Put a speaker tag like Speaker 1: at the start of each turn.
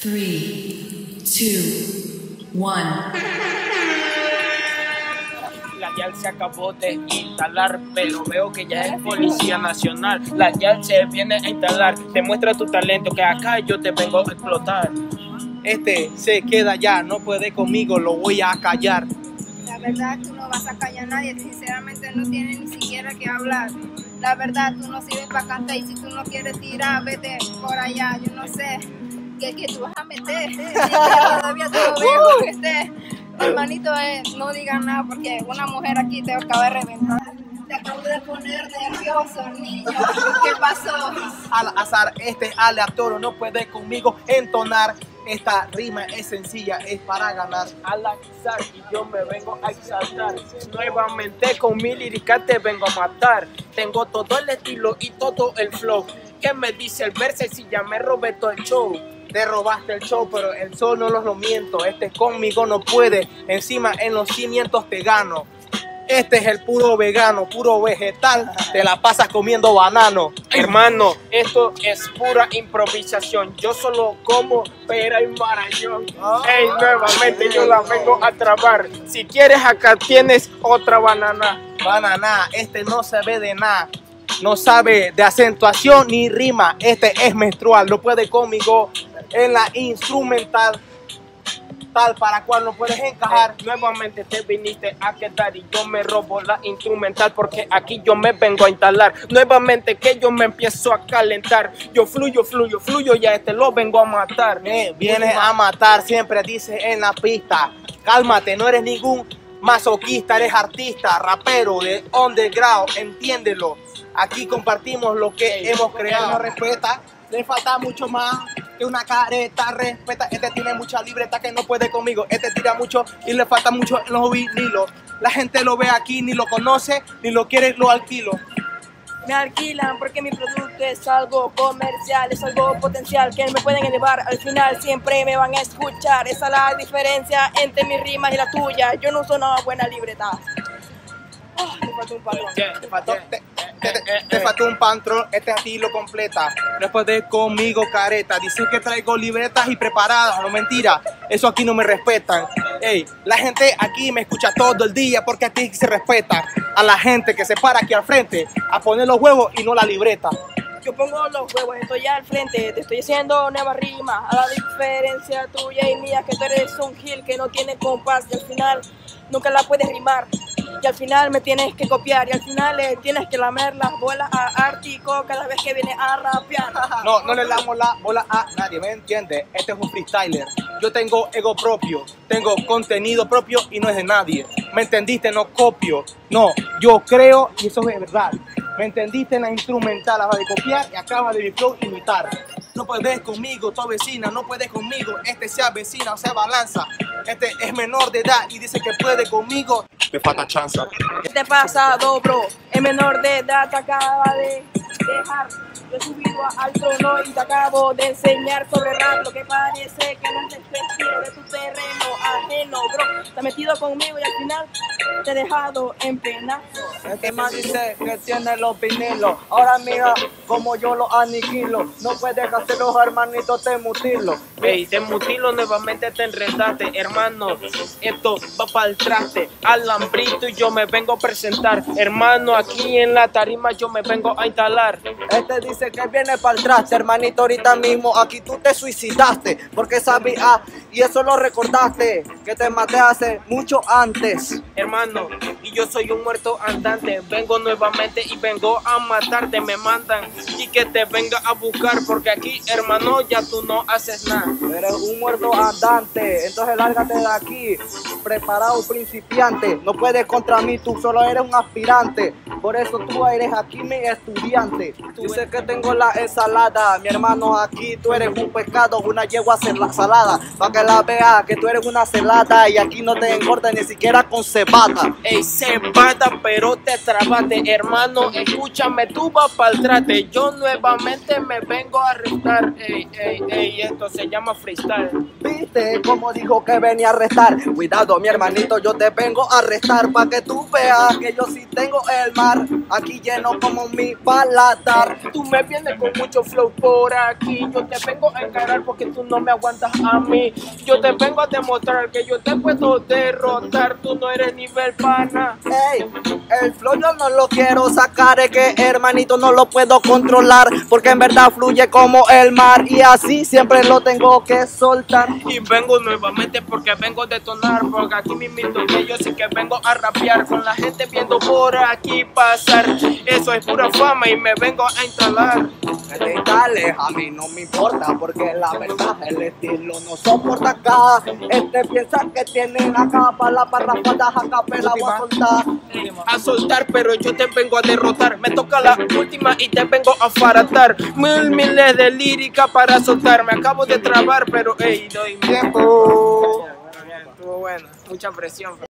Speaker 1: 3, 2, 1.
Speaker 2: La YAL se acabó de instalar, pero veo que ya es Policía Nacional. La YAL se viene a instalar. Demuestra tu talento, que acá yo te vengo a explotar.
Speaker 3: Este se queda ya, no puede conmigo, lo voy a callar.
Speaker 4: La verdad, tú no vas a callar a nadie, sinceramente no tienes ni siquiera que hablar. La verdad, tú no sirves para cantar y si tú no quieres tirar, vete por allá. Yo no sé qué tú vas a meter. Todavía te lo veo. Hermanito, no digas nada porque una mujer aquí te acaba de reventar. Te acabo de poner nervioso, niño. ¿Qué pasó?
Speaker 3: Al azar, este aleatorio no puede conmigo entonar. Esta rima es sencilla, es para ganar.
Speaker 2: Al azar y yo me vengo a exaltar. Nuevamente con mi lírica te vengo a matar. Tengo todo el estilo y todo el flow. ¿Qué me dice el verso si ya me robé todo el show?
Speaker 3: Te robaste el show, pero el sol no lo miento. Este conmigo no puede, encima en los cimientos te gano. Este es el puro vegano, puro vegetal, te la pasas comiendo banano.
Speaker 2: Hermano, esto es pura improvisación. Yo solo como pera y marañón. Ey, nuevamente yo la vengo a trabar. Si quieres acá tienes otra banana.
Speaker 3: Banana, este no se ve de nada. No sabe de acentuación ni rima. Este es menstrual, no puede conmigo en la instrumental. Tal para cual no puedes encajar.
Speaker 2: Nuevamente te viniste a quedar y yo me robo la instrumental porque aquí yo me vengo a instalar. Nuevamente que yo me empiezo a calentar. Yo fluyo y a este lo vengo a matar.
Speaker 3: Vienes a matar, siempre dices en la pista. Cálmate, no eres ningún masoquista, eres artista, rapero de underground, entiéndelo. Aquí compartimos lo que hemos creado. No respeta, le falta mucho más que una careta, respeta. Este tiene mucha libreta que no puede conmigo. Este tira mucho y le falta mucho en los vinilos. La gente lo ve aquí, ni lo conoce, ni lo quiere, lo alquilo.
Speaker 5: Me alquilan porque mi producto es algo comercial, es algo potencial que me pueden elevar. Al final siempre me van a escuchar. Esa es la diferencia entre mis rimas y la tuya. Yo no uso una buena libreta. Me falta un patrón.
Speaker 3: Te faltó un patrón, este aquí lo completa. No puedes conmigo, careta. Dicen que traigo libretas y preparadas, no mentira. Eso aquí no me respetan. Ey, la gente aquí me escucha todo el día porque a ti se respeta. A la gente que se para aquí al frente a poner los huevos y no la libreta.
Speaker 5: Yo pongo los huevos, estoy al frente, te estoy haciendo nueva rima. A la diferencia tuya y mía, que tú eres un gil que no tiene compás y al final nunca la puedes rimar. Y al final me tienes que copiar y al final le tienes que lamer las bolas a Ártico cada vez que viene a rapear.
Speaker 3: No le damos la bola a nadie, ¿me entiendes? Este es un freestyler. Yo tengo ego propio, tengo contenido propio y no es de nadie. ¿Me entendiste? No copio. No, yo creo y eso es verdad. ¿Me entendiste? En la instrumental acabas de copiar y acabas de mi flow imitar. No puedes conmigo, tu vecina, no puedes conmigo. Este se avecina o se balanza. Este es menor de edad y dice que puede conmigo. Te falta chance.
Speaker 5: ¿Qué te pasa, bro? El menor de edad te acaba de dejar. Yo he subido al trono y te acabo de enseñar sobre rap. Lo que parece que no te estilo de tu terreno ajeno, bro. Te has metido conmigo y al final te he dejado en pena.
Speaker 6: Este man dice que tiene los vinilos. Ahora mira como yo lo aniquilo. No puedes hacerlo, hermanito, te mutilo.
Speaker 2: Ey, te mutilo, nuevamente te enredaste, hermano. Esto va para el traste. Alambrito y yo me vengo a presentar. Hermano, aquí en la tarima yo me vengo a instalar.
Speaker 6: Este dice que viene para el traste, hermanito, ahorita mismo aquí tú te suicidaste. Porque sabías y eso lo recordaste, que te maté hace mucho antes.
Speaker 2: Hermano, y yo soy un muerto andante. Vengo nuevamente y vengo a matarte. Me mandan y que te venga a buscar porque aquí, hermano, ya tú no haces nada.
Speaker 6: Eres un muerto andante, entonces lárgate de aquí. Preparado principiante, no puedes contra mí, tú solo eres un aspirante. Por eso tú eres aquí mi estudiante. Dice que tengo la ensalada, mi hermano, aquí tú eres un pescado, una yegua salada. Para que la vea que tú eres una celada y aquí no te engorda ni siquiera con cebada.
Speaker 2: Ey, cebada, pero te trabaste, hermano, escúchame, tú vas pa'l trate. Yo nuevamente me vengo a arrestar. Ey, esto se llama freestyle.
Speaker 6: ¿Viste cómo dijo que venía a arrestar? Cuidado, mi hermanito, yo te vengo a arrestar pa' que tú veas que yo sí tengo el mar aquí lleno como mi paladar.
Speaker 2: Tú me vienes con mucho flow por aquí. Yo te vengo a encarar porque tú no me aguantas a mí. Yo te vengo a demostrar que yo te puedo derrotar. Tú no eres nivel pana.
Speaker 6: Ey, el flow yo no lo quiero sacar, es que hermanito no lo puedo controlar, porque en verdad fluye como el mar y así siempre lo tengo que soltar.
Speaker 2: Y vengo nuevamente porque vengo a detonar, porque aquí mismo que yo sí que vengo a rapear con la gente viendo por aquí pasar. Eso es pura fama y me vengo a instalar.
Speaker 6: Dale, a mí no me importa, porque la verdad el estilo no soporta acá. Piensa que tienen acá para la parrafadas, acá me la voy a soltar.
Speaker 2: A soltar, pero yo te vengo a derrotar. Me toca la última y te vengo a faratar. Miles de lírica para soltar. Me acabo de trabar, pero ey, doy tiempo. Estuvo bueno, mucha presión.